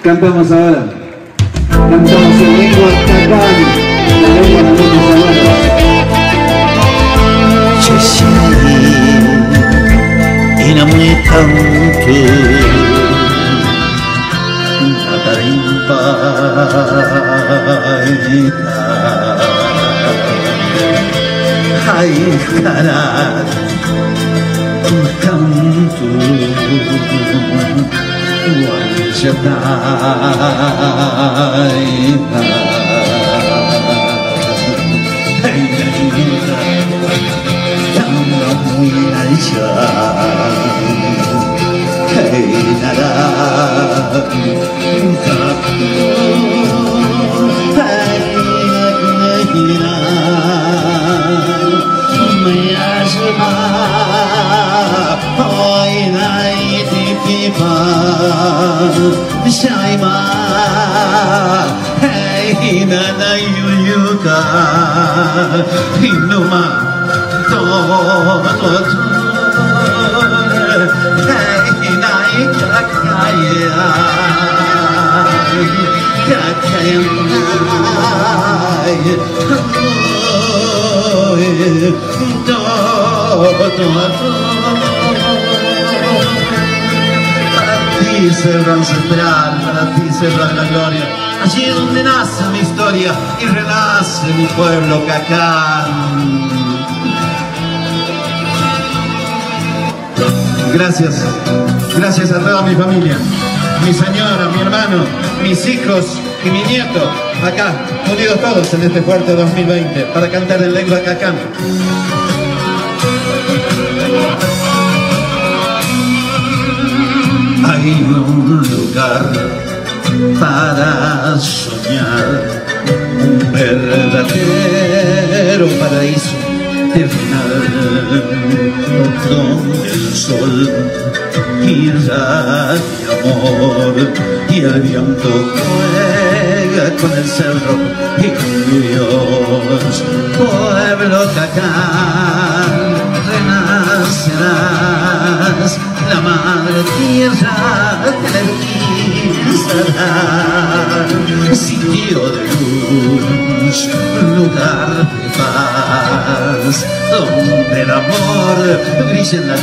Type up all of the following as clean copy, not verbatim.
Cantamos ahora. Cantamos en lengua cacán, la lengua de nuestros abuelos. inamuitantu Hai karat kantu wajadaita Hai nagita Tama muinaisha Hai nara Hai nagina Mayashma Hoy naiti pipa Shaima Hey nana yuyuka Hinuma Todo Hey nai kakaya Kakaya Para ti cerra ancestral, para ti cerra la gloria, allí donde nace mi historia y renace mi pueblo Cacán. Gracias, gracias a toda mi familia, mi señora, mi hermano, mis hijos y mi nieto, acá, unidos todos en este fuerte 2020, para cantar en lengua cacán. Hay un lugar para soñar, un verdadero paraíso terrenal, donde el sol irradia amor y el viento juega con el cerro y con Dios. Pueblo Cacán, renacerás, la madre tierra te conquistará. Sitio de luz, lugar de paz, donde el amor brilla en la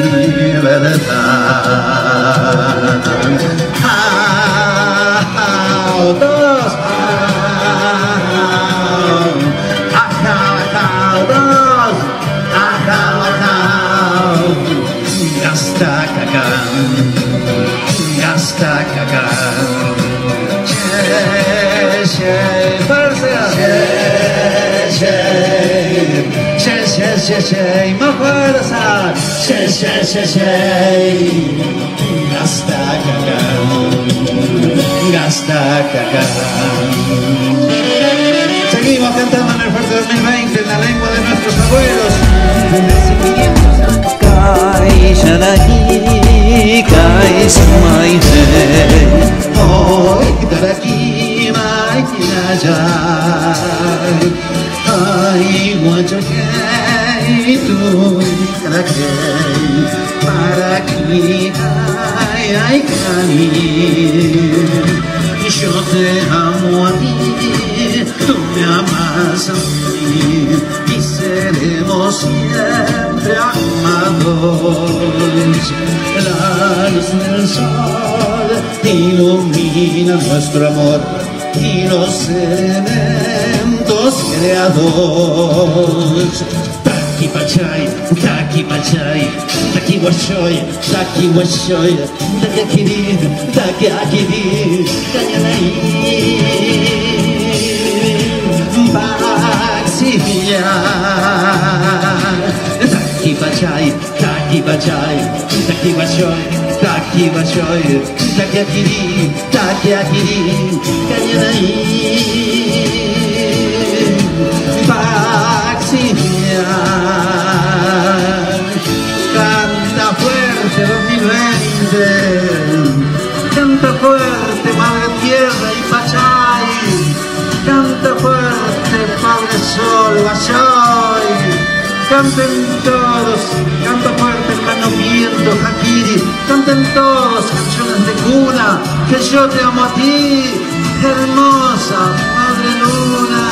libertad. Todos Gasta Cacán, gasta Cacán. Che, fuerza. Che, más fuerza. Che. Gasta Cacán, gasta Cacán. Seguimos cantando en el fuerte 2020 en la lengua de nuestros abuelos. Kai Shalaki, Kai Sumaite, Hoy Taraki, Maikilajai, Ai Guachakei, Tu Karakei, Paraki, Ai Kani, yo te amo a ti, tú me amas a mí, y seremos siempre amados. La luz del sol ilumina nuestro amor y los elementos creados. Taki Pachay, Taki Pachay, Taki Washoy, Taki Washoy, Taki Akiri, Taki Akiri, Kanyanai, Baxivia. Taki Pachay, Taki Pachay, Taki Washoy, Taki Washoy, Taki Akiri, Kanyanai, Baxivia. Canta fuerte 2020, canta fuerte Madre Tierra y Pachay, canta fuerte Padre Sol, Guayoy, canten todos, canta fuerte hermano viento, Hakiri, canten todos canciones de cuna, que yo te amo a ti, hermosa Madre Luna.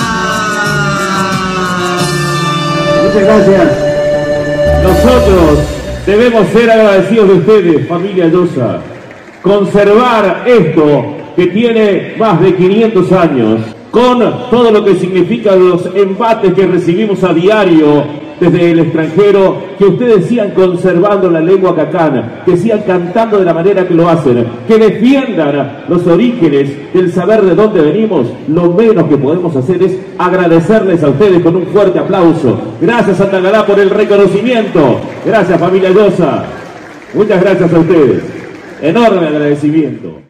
Muchas gracias. Nosotros debemos ser agradecidos de ustedes, familia Llosa. Conservar esto que tiene más de 500 años, con todo lo que significan los embates que recibimos a diario desde el extranjero, que ustedes sigan conservando la lengua cacana, que sigan cantando de la manera que lo hacen, que defiendan los orígenes del saber de dónde venimos. Lo menos que podemos hacer es agradecerles a ustedes con un fuerte aplauso. Gracias Santa Galá por el reconocimiento. Gracias familia Llosa. Muchas gracias a ustedes. Enorme agradecimiento.